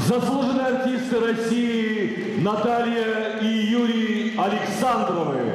Заслуженные артисты России Наталья и Юрий Александровы.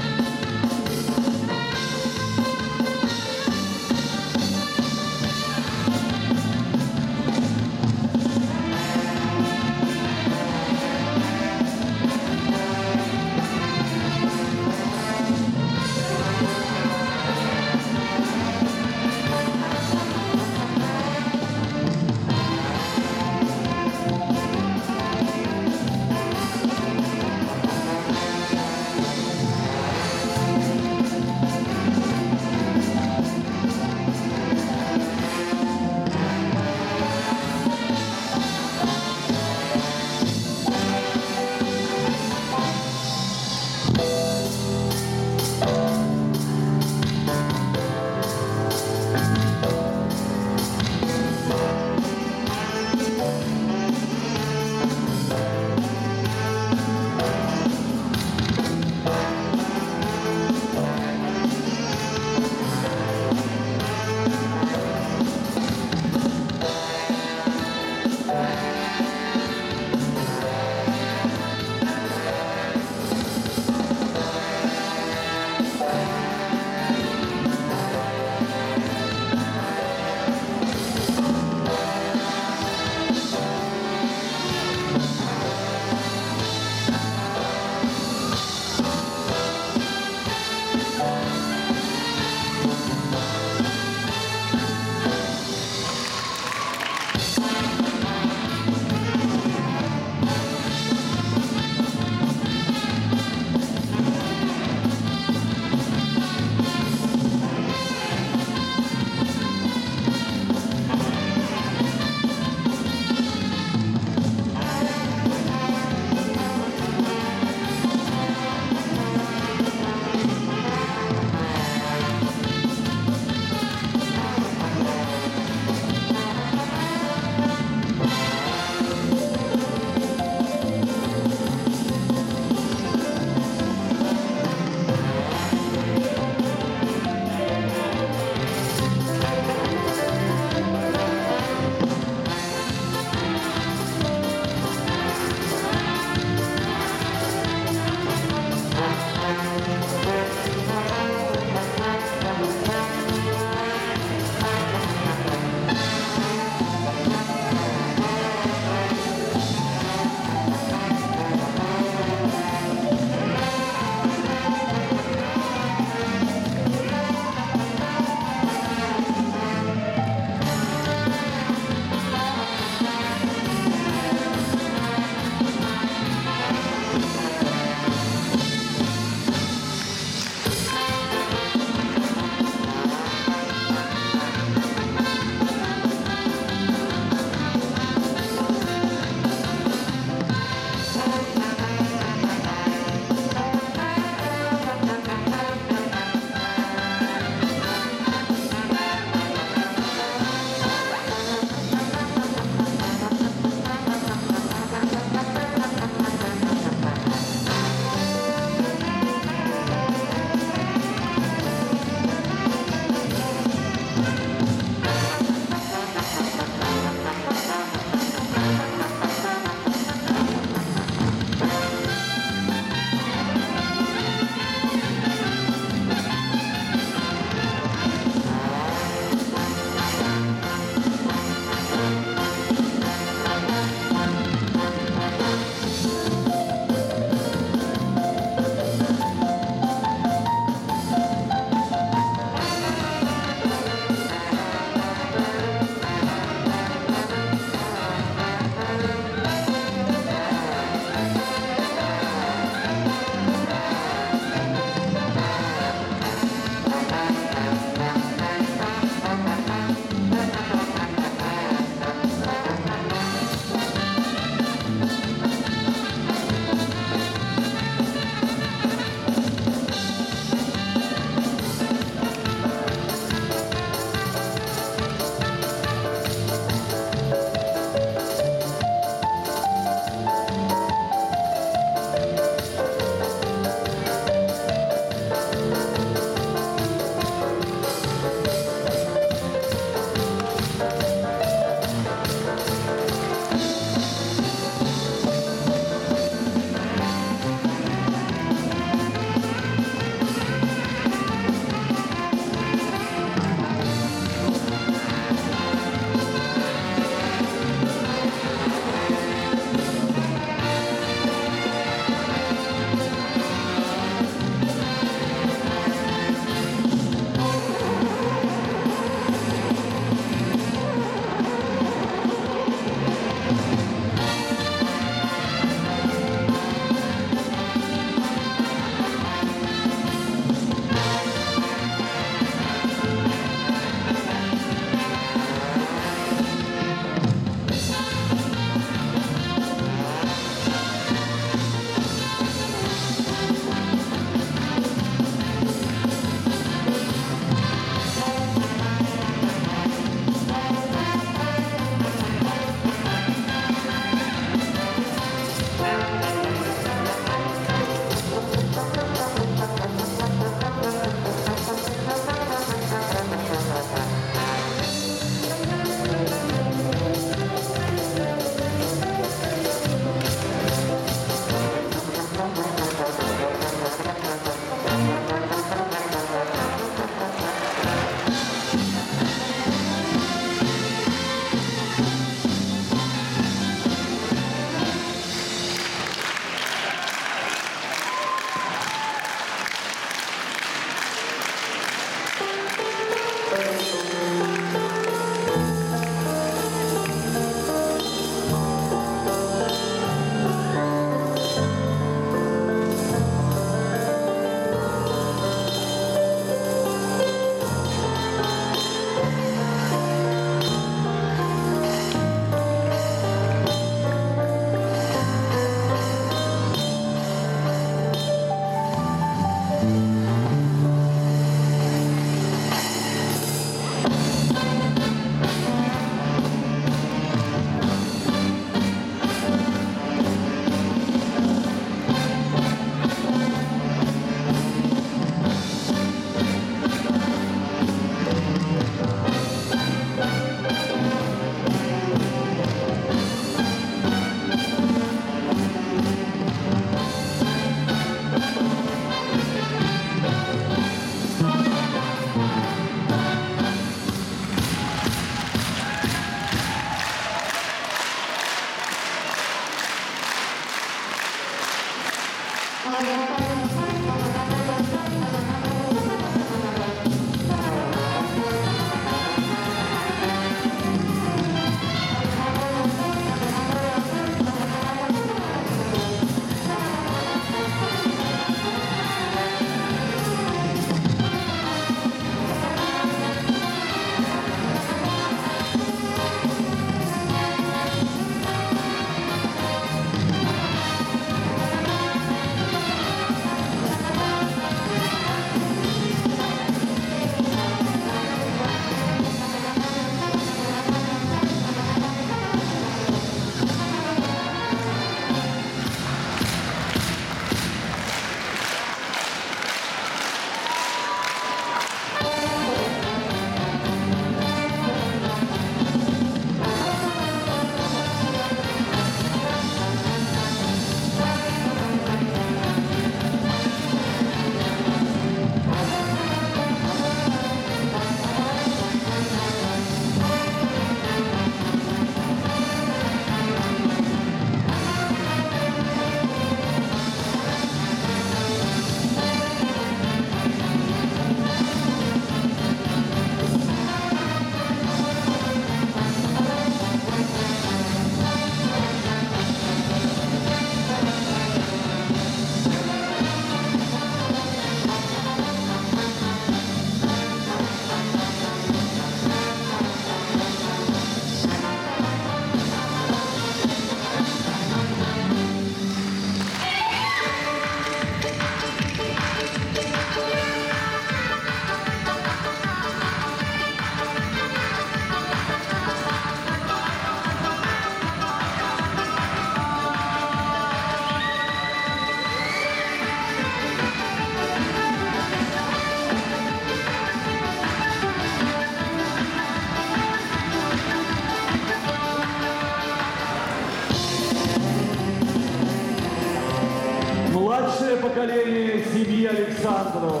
поколение семьи Александровых.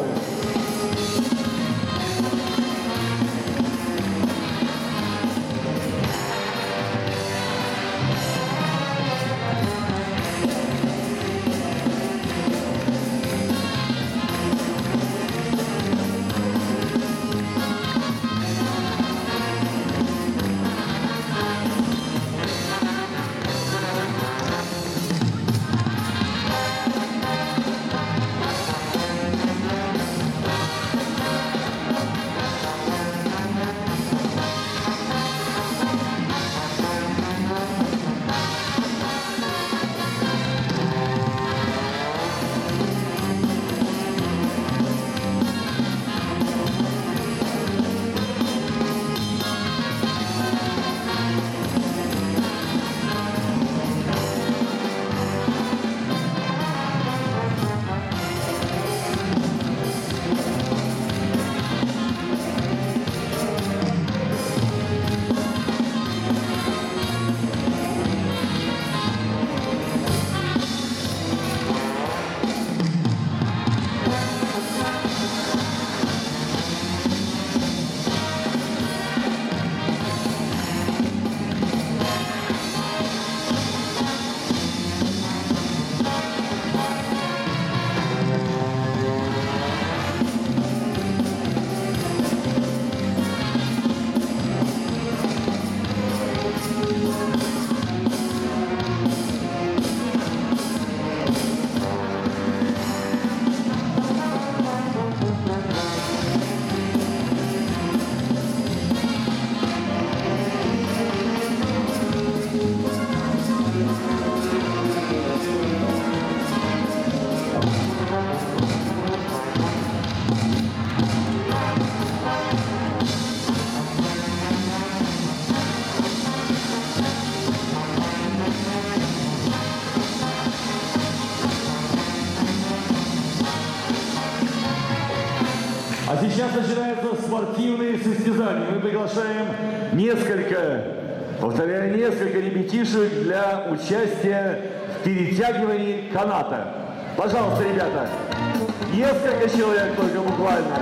А сейчас начинаются спортивные состязания. Мы приглашаем несколько, повторяю, несколько ребятишек для участия в перетягивании каната. Пожалуйста, ребята, несколько человек только буквально.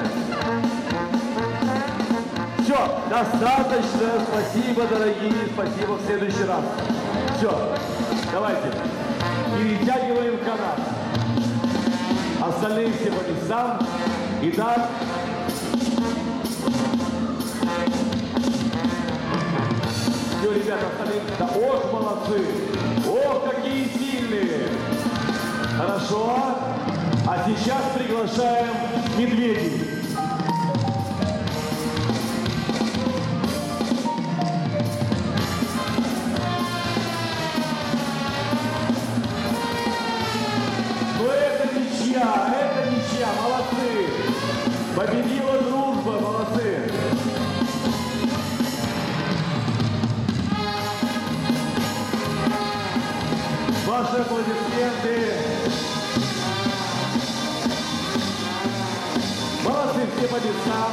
Все, достаточно. Спасибо, дорогие, спасибо, в следующий раз. Все, давайте, перетягиваем канат. Остальные все по местам. Итак, все, ребята, остальные, да, ох, молодцы, ох, какие сильные. Хорошо, а сейчас приглашаем медведей. Но это ничья, молодцы. Победила дружба, молодцы. Ваши аплодисменты. Молодцы, все по местам.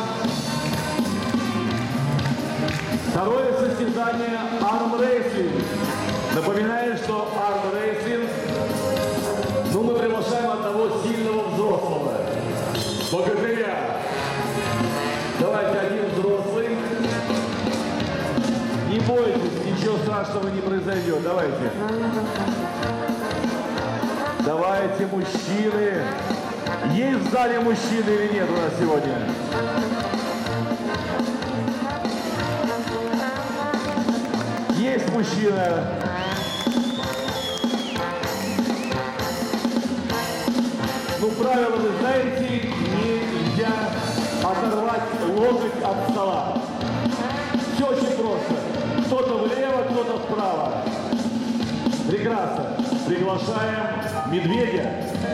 Второе состязание армрестлинг. Напоминаю, что армрестлинг, мы приглашаем одного сильного взрослого. Богатыря. Давайте один взрослый. Не бойтесь, ничего страшного не произойдет. Давайте. Давайте, мужчины. Есть в зале мужчины или нет у нас сегодня? Есть мужчина. Ну, правила вы знаете, нельзя оторвать локоть от стола. Все очень просто. Кто-то влево, кто-то вправо. Прекрасно. Приглашаем медведя.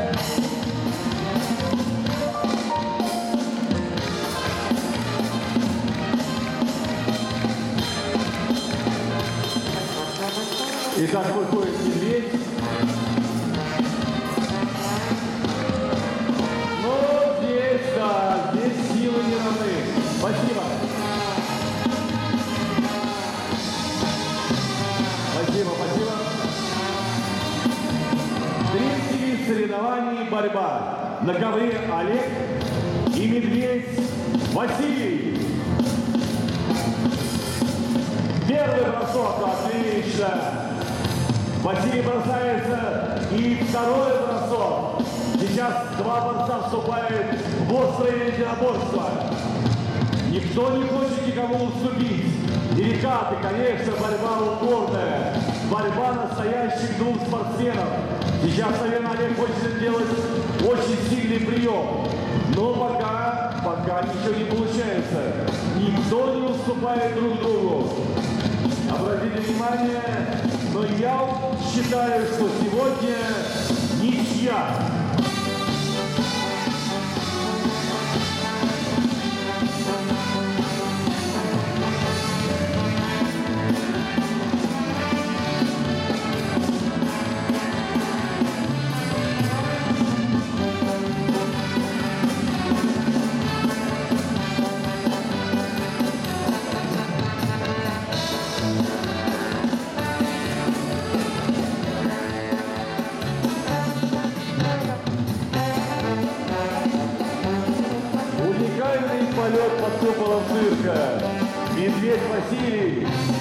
Итак, выходит медведь. Ну, здесь, да, здесь силы не равны. Спасибо. Спасибо, спасибо. Третий вид соревнований. соревнований борьба на ковре Олег и медведь Василий. Первый бросок, отлично. Василий бросается, и второй бросок. Сейчас два борца вступают в острое единоборство. Никто не хочет никому уступить. Деликаты, конечно, борьба упорная. Борьба настоящих двух спортсменов. Сейчас, наверное, Олег хочет сделать очень сильный прием. Но пока ничего не получается. Никто не уступает друг другу. Обратите внимание, но я считаю, что сегодня ничья. Уникальный полет под куполом цирка. Медведь Василий